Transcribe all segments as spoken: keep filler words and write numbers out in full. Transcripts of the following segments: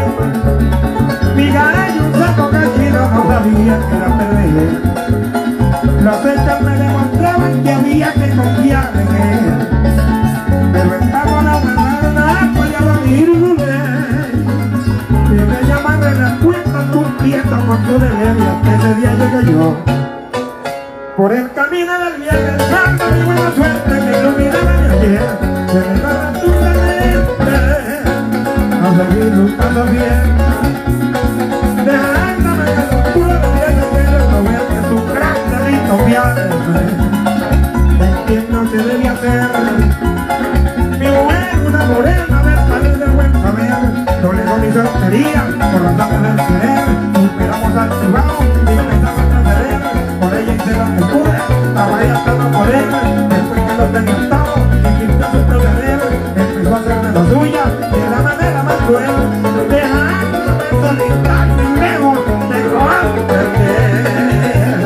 Mi gallo, un saco gallino, no sabía que era perder. Los hechos me demostraban que había que confiar en él. Pero estamos la manada, apoyaba a mi irule. Y me llamaron en la puerta cumpliendo con tu deber. Y hasta ese día llegué yo. Por el camino del viernes santo, mi buena suerte me iluminaba de ayer. Se me daba tu mente a seguir luchando bien. Dejándome que la locura de viernes quiero no ver que tu gran delito pierde. En quien no se debe hacer. Mi mujer, una morena, ver salir de buen saber. No le doy mi soltería por la tarde del querer. Esperamos al chivao y empezamos a trascender. Por ella hice la locura, la vaya estaba morena. Después que lo tenía atado y quitó su proceder, empezó a hacerme lo suya de la manera más cruel, dejándome solitario y lejos de cualquier perder.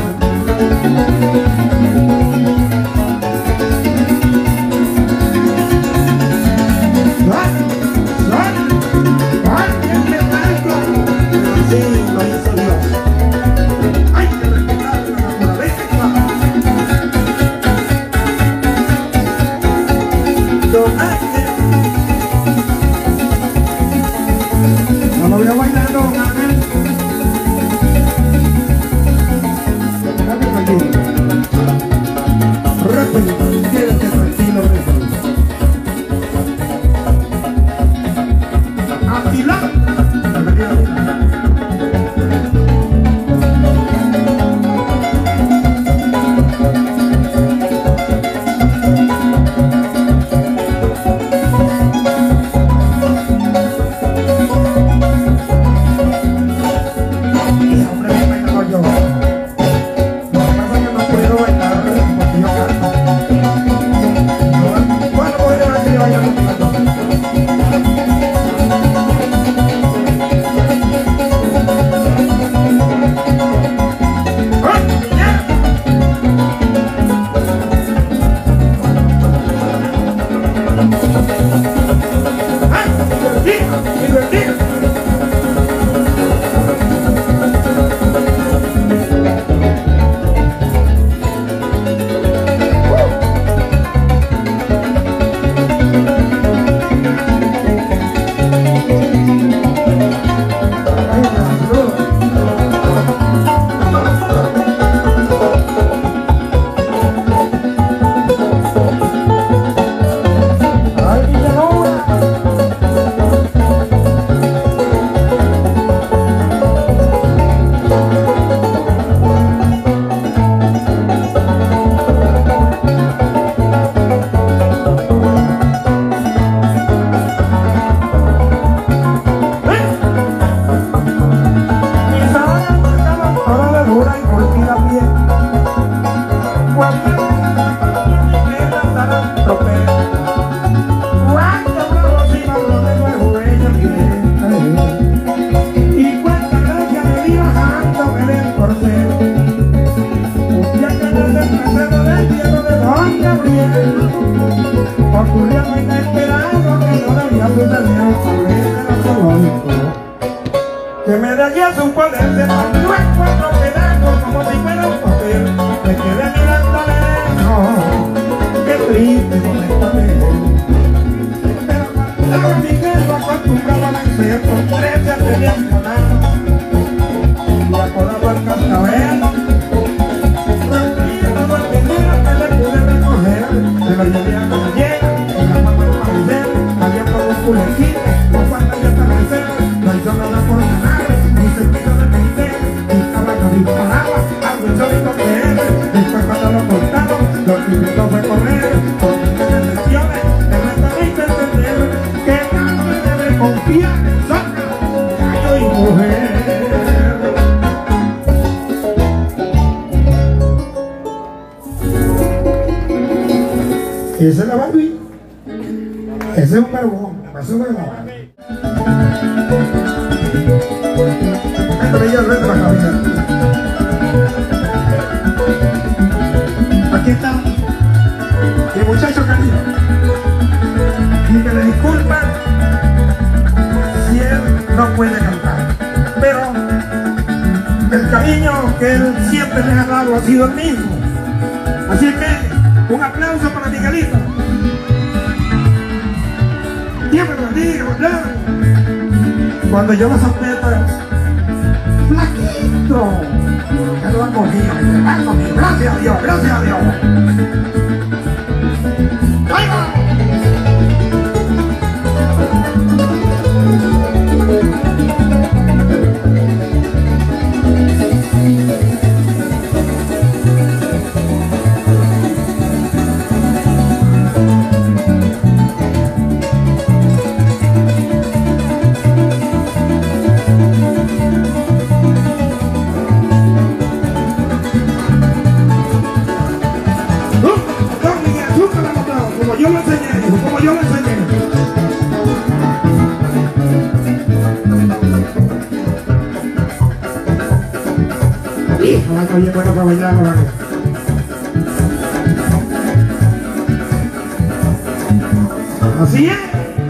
Suena, suena, alguien me marcó, pero así lo hizo Dios. Hay que respetar la naturaleza. Don Ángel, no lo voy a bailar, don Ángel. Dame tranquilo. Rápido, quédate tranquilo, rápido. Afilado. Que me daría su poder de partió en cuatro pedazos como si fuera un papel. Me quedé mirando lejos, qué triste con esta vez. Pero cuando mi jefe acostumbraba a vencer con trece tenía ganar. Y acordaba el cascabel, tranquilo no el dinero que le pude recoger. Se lo llevé a la llena y la mano al parecer había como un culecito con cuarta y atardecer. No hizo nada por ganar. Disparaba, algo insólito que es. Después cuando lo cortaron, lo que intentó fue correr. Con muchas lesiones, el resto me hizo entender que no me debe confiar en sombra, gallo y mujer. Esa es la Barbie. Ese es un barbón. Ese es la Barbie. Esto me lleva el reto a la cabeza. Aquí está mi muchacho cariño y me le disculpan si él no puede cantar. Pero el cariño que él siempre me ha dado ha sido el mismo. Así que un aplauso para Miguelito. Dios me bendiga, ¿verdad? Cuando yo las apretas, flaquito, ya lo han cogido, me han cogido. Gracias a Dios, gracias a Dios. ¡Ahí va! Como yo lo enseñé, como yo lo enseñé. Hijo, la calle buena para bailar, hermano. Así es.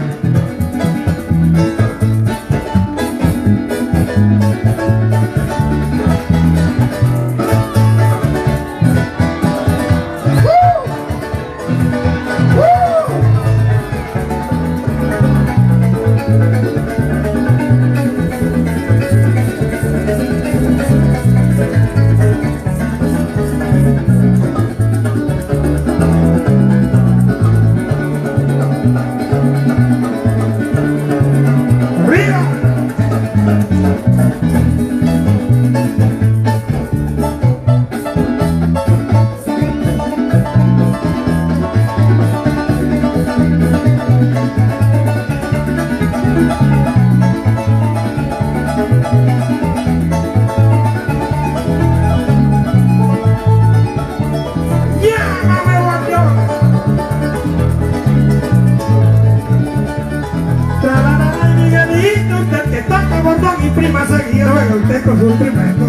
Mi prima seguía en el teco su primero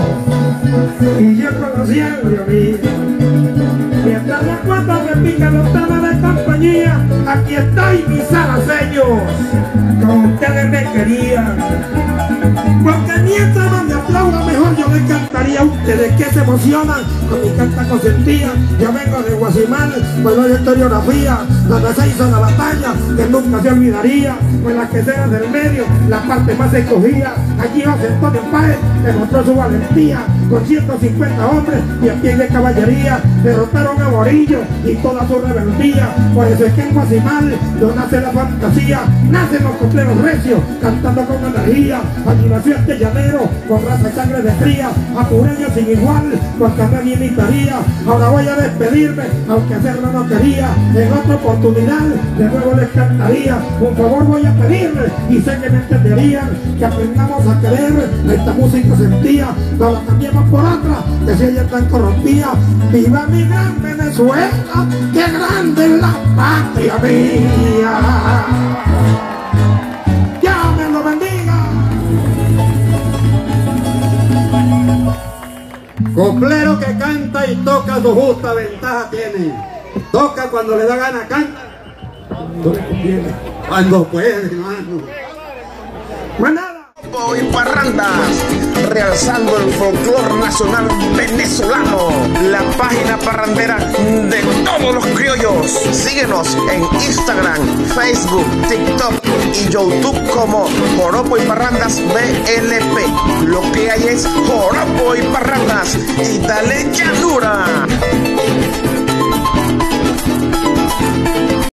yo y yo conocí a Dios. Mientras las cuantas me pican los temas de compañía, aquí estoy mis alaceños, como ustedes me querían. Porque mientras más me aplaudan mejor yo les cantaría a ustedes que se emocionan con mi canta consentida. Yo vengo de Guasimal, pueblo de historiografía, donde se hizo la batalla que nunca se olvidaría. Con las que sean del medio, la parte más escogida. Allí José Antonio Páez demostró su valentía. Con ciento cincuenta hombres y a pie de caballería derrotaron a Morillo y toda su rebeldía. Por eso es que en Guasimal no nace la fantasía, nacen los copleros recios cantando con energía. Allí nació este llanero con raza y sangre de fría, apureño sin igual, porque a nadie imitaría. Ahora voy a despedirme, aunque hacerlo no quería. En otra oportunidad de nuevo les cantaría. Un favor voy a pedirles y sé que me entenderían, que aprendamos a querer esta música sentía. No la cambiemos por otra, que si ella es tan corrompida. Viva mi gran Venezuela, que grande es la patria mía. ¡Ya me lo bendiga! Coplero que canta y toca su justa ventaja tiene. Toca cuando le da gana, canta cuando le conviene, cuando puede, hermano. Pues nada. Y parrandas, realzando el folclor nacional venezolano, la página parrandera de todos los criollos. Síguenos en Instagram, Facebook, TikTok y YouTube como Joropo y Parrandas B L P. Lo que hay es Joropo y Parrandas y dale llanura.